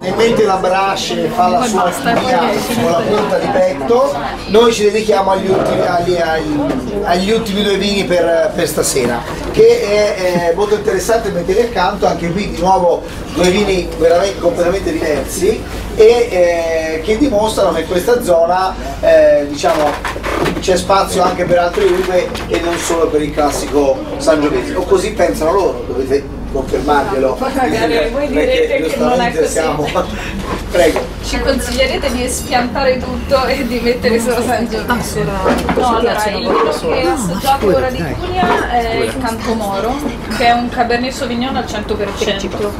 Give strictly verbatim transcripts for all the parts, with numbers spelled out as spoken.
e mentre la Brace fa la sua linea con la punta di petto, noi ci dedichiamo agli ultimi, agli, agli, agli ultimi due vini per, per stasera, che è, è molto interessante mettere accanto. Anche qui di nuovo due vini veramente completamente diversi e eh, che dimostrano che in questa zona eh, diciamo c'è spazio anche per altre uve e non solo per il classico Sangiovese, o così pensano loro, dovete confermarglielo. Magari voi direte che non è così. Siamo... Prego. Ci consiglierete di espiantare tutto e di mettere solo Sangiovese? No, allora il vino che assaggiate ora di Cunea è il Cantomoro, che è un Cabernet Sauvignon al cento per cento.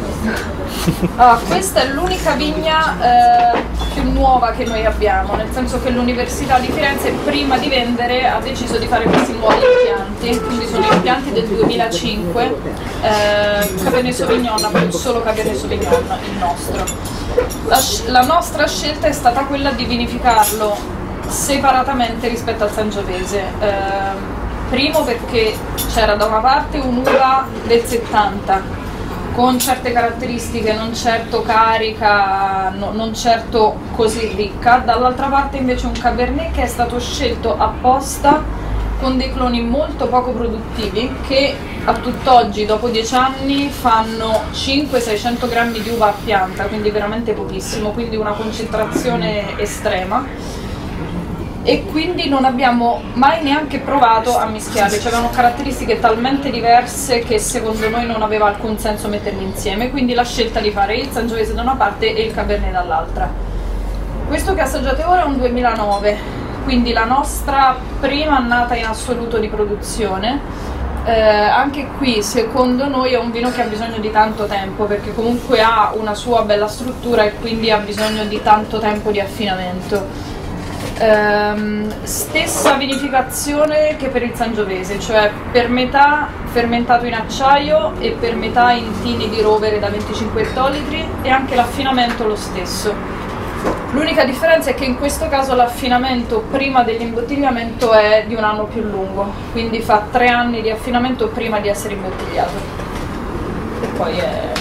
Ah, questa è l'unica vigna eh, più nuova che noi abbiamo, nel senso che l'Università di Firenze prima di vendere ha deciso di fare questi nuovi impianti, quindi sono impianti del duemilacinque, eh, Cabernet Sauvignon, solo Cabernet Sauvignon il nostro. La, la nostra scelta è stata quella di vinificarlo separatamente rispetto al Sangiovese. Eh, primo perché c'era da una parte un'uva del settanta con certe caratteristiche, non certo carica, no, non certo così ricca, dall'altra parte invece un Cabernet che è stato scelto apposta con dei cloni molto poco produttivi che a tutt'oggi, dopo dieci anni, fanno cinquecento seicento grammi di uva a pianta, quindi veramente pochissimo, quindi una concentrazione estrema. E quindi non abbiamo mai neanche provato a mischiarli, cioè avevano caratteristiche talmente diverse che secondo noi non aveva alcun senso metterli insieme, quindi la scelta di fare il Sangiovese da una parte e il Cabernet dall'altra. Questo che assaggiate ora è un duemilanove, quindi la nostra prima annata in assoluto di produzione. Eh, anche qui secondo noi è un vino che ha bisogno di tanto tempo, perché comunque ha una sua bella struttura e quindi ha bisogno di tanto tempo di affinamento. Um, stessa vinificazione che per il Sangiovese, cioè per metà fermentato in acciaio e per metà in tini di rovere da venticinque ettolitri, e anche l'affinamento lo stesso. L'unica differenza è che in questo caso l'affinamento prima dell'imbottigliamento è di un anno più lungo, quindi fa tre anni di affinamento prima di essere imbottigliato. E poi è...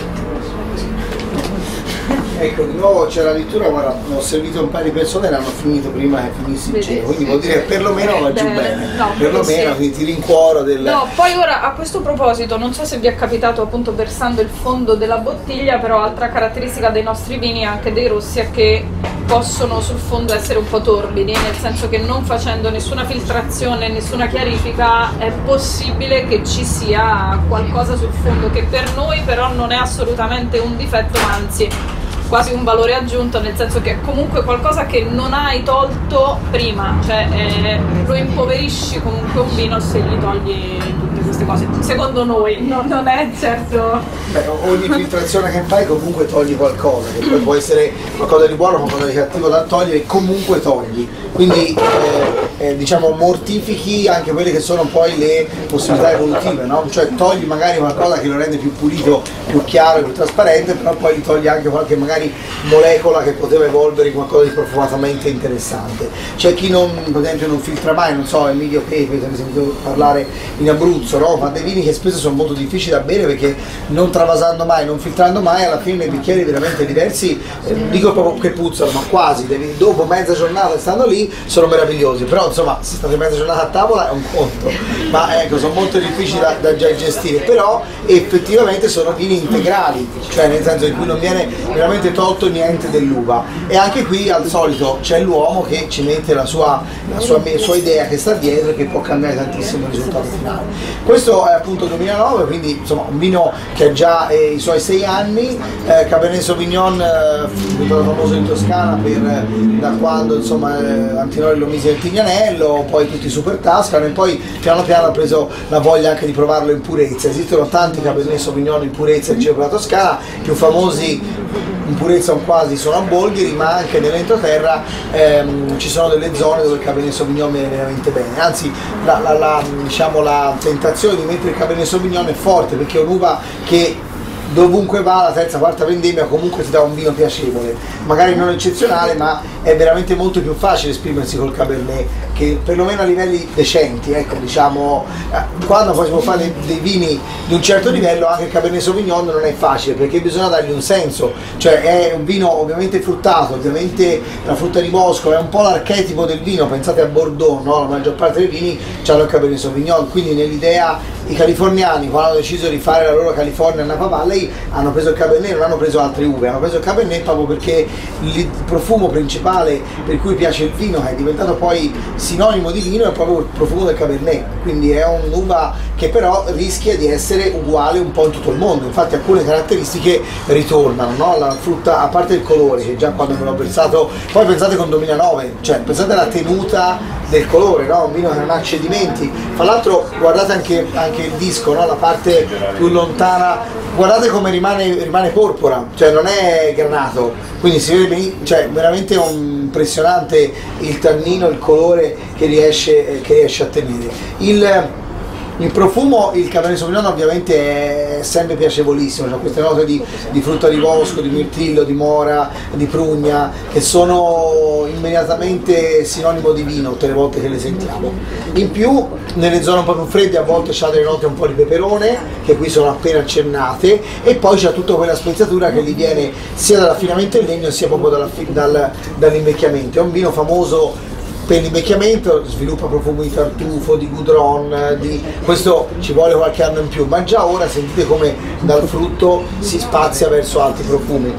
Ecco, di nuovo c'era addirittura, guarda, ho servito un paio di persone e l'hanno finito prima che finissi il ceno, quindi vuol dire che perlomeno va giù bene, no, perlomeno, sì. quindi ti rincuoro del... No, poi ora a questo proposito, non so se vi è capitato appunto versando il fondo della bottiglia, però altra caratteristica dei nostri vini, anche dei rossi, è che possono sul fondo essere un po' torbidi, nel senso che non facendo nessuna filtrazione, nessuna chiarifica, è possibile che ci sia qualcosa sul fondo, che per noi però non è assolutamente un difetto, ma anzi quasi un valore aggiunto, nel senso che è comunque qualcosa che non hai tolto prima, cioè eh, lo impoverisci comunque un vino se gli togli tutte queste cose, secondo noi, no, non è certo... Beh, ogni filtrazione che fai comunque togli qualcosa, che poi può essere qualcosa di buono, qualcosa di cattivo da togliere, comunque togli, quindi eh, eh, diciamo mortifichi anche quelle che sono poi le possibilità evolutive, no? Cioè togli magari qualcosa che lo rende più pulito, più chiaro, più trasparente, però poi gli togli anche qualche magari molecola che poteva evolvere in qualcosa di profumatamente interessante. C'è chi non, per esempio, non filtra mai, non so, Emilio Pepe, se ne sentito parlare in Abruzzo, no? Fa dei vini che spesso sono molto difficili da bere perché non travasando mai, non filtrando mai, alla fine nei bicchieri veramente diversi, eh, non dico proprio che puzzano, ma quasi, devi, dopo mezza giornata stando lì sono meravigliosi, però insomma se state mezza giornata a tavola è un conto, ma ecco, sono molto difficili da, da gestire, però effettivamente sono vini integrali, cioè nel senso in cui non viene veramente tolto niente dell'uva, e anche qui al solito c'è l'uomo che ci mette la sua, la sua, la sua idea che sta dietro e che può cambiare tantissimo il risultato finale. Questo è appunto duemilanove, quindi insomma un vino che ha già eh, i suoi sei anni, eh, Cabernet Sauvignon eh, famoso in Toscana per, da quando insomma eh, Antinori lo mise nel Tignanello, poi tutti super Tascano, e poi piano piano ha preso la voglia anche di provarlo in purezza. Esistono tanti Cabernet Sauvignon in purezza in giro per la Toscana, più famosi in purezza o quasi sono a Bolgheri, ma anche nell'entroterra ehm, ci sono delle zone dove il Cabernet Sauvignon viene veramente bene, anzi la, la, la, diciamo, la tentazione di mettere il Cabernet Sauvignon è forte perché è un'uva che dovunque va, la terza, quarta vendemmia comunque ti dà un vino piacevole, magari non eccezionale, ma è veramente molto più facile esprimersi col Cabernet che perlomeno a livelli decenti, ecco, diciamo, eh, quando poi si può fare dei, dei vini di un certo livello, anche il Cabernet Sauvignon non è facile, perché bisogna dargli un senso, cioè è un vino ovviamente fruttato, ovviamente la frutta di bosco, è un po' l'archetipo del vino, pensate a Bordeaux, no? La maggior parte dei vini hanno il Cabernet Sauvignon, quindi nell'idea i californiani, quando hanno deciso di fare la loro California Napa Valley, hanno preso il Cabernet, non hanno preso altre uve, hanno preso il Cabernet proprio perché il profumo principale per cui piace il vino, che è diventato poi sinonimo di vino, è proprio il profumo del Cabernet, quindi è un'uva che però rischia di essere uguale un po' in tutto il mondo, infatti alcune caratteristiche ritornano, no? La frutta, a parte il colore, che già quando me l'ho pensato, poi pensate con duemilanove, cioè pensate alla tenuta del colore, no? Un vino che non ha cedimenti, fra l'altro guardate anche, anche il disco, no? La parte più lontana, guardate come rimane, rimane porpora, cioè non è granato, quindi si vede benissimo, cioè veramente un impressionante il tannino, il colore che riesce, che riesce a tenere. Il, il profumo, il Cabernet Sauvignon ovviamente è sempre piacevolissimo, c'è queste note di, di frutta di bosco, di mirtillo, di mora, di prugna, che sono immediatamente sinonimo di vino tutte le volte che le sentiamo. In più, nelle zone un po' più fredde a volte c'ha delle note un po' di peperone, che qui sono appena accennate, e poi c'è tutta quella speziatura che gli viene sia dall'affinamento in legno sia proprio dal, dal, dall'invecchiamento. È un vino famoso per l'invecchiamento, sviluppa profumi di tartufo, di goudron, di... questo ci vuole qualche anno in più, ma già ora sentite come dal frutto si spazia verso altri profumi.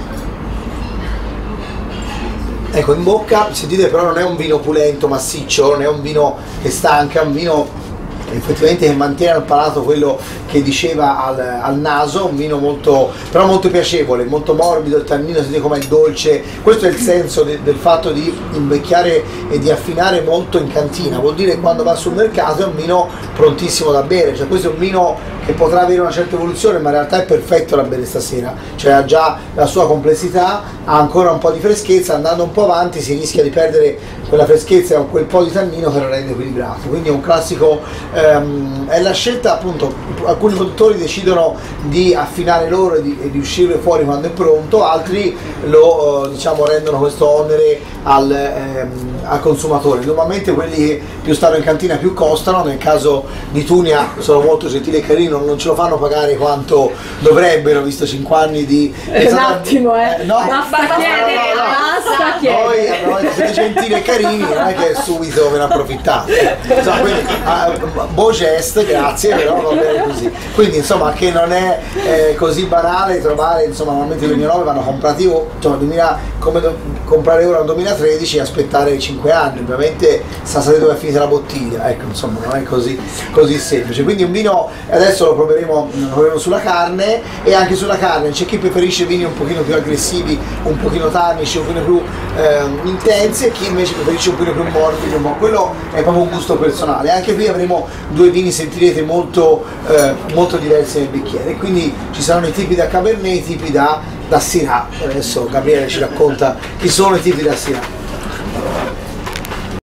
Ecco, in bocca, sentite, però non è un vino pulento, massiccio, non è un vino che stanca, è un vino effettivamente che mantiene al palato quello che diceva al, al naso, un vino molto, però molto piacevole, molto morbido, il tannino sentite com'è dolce, questo è il senso de, del fatto di invecchiare e di affinare molto in cantina, vuol dire che quando va sul mercato è un vino prontissimo da bere, cioè questo è un vino che potrà avere una certa evoluzione, ma in realtà è perfetto da bere stasera, cioè ha già la sua complessità, ha ancora un po' di freschezza, andando un po' avanti si rischia di perdere quella freschezza e quel po' di tannino che lo rende equilibrato, quindi è un classico, ehm, è la scelta appunto, alcuni produttori decidono di affinare loro e di, e di uscirlo fuori quando è pronto, altri lo eh, diciamo rendono questo onere al, ehm, al consumatore, normalmente quelli che più stanno in cantina più costano, nel caso di Tunia sono molto gentili e carini, non ce lo fanno pagare quanto dovrebbero, visto cinque anni di... Un attimo, eh! eh no, basta chiedere, no, no, no. basta chiedere! Poi siete gentili e carini, non è che subito ve ne approfittate. Insomma, quindi, uh, beau geste, grazie, però va bene così. Quindi insomma che non è eh, così banale trovare, insomma normalmente il duemilanove vanno comprati, insomma duemila, come do, comprare ora nel duemilatredici e aspettare cinque anni, ovviamente sa sapere dove è finita la bottiglia, ecco insomma non è così, così semplice. Quindi un vino, adesso lo proveremo, lo proveremo sulla carne, e anche sulla carne c'è chi preferisce vini un pochino più aggressivi, un pochino tannici, un pochino più eh, intensi, e chi invece preferisce un pochino più morbidi, ma quello è proprio un gusto personale. Anche qui avremo due vini, sentirete, molto, eh, molto diversi nel bicchiere, quindi ci saranno i tipi da Cabernet e i tipi da, da Syrah. Adesso Gabriele ci racconta chi sono i tipi da Syrah.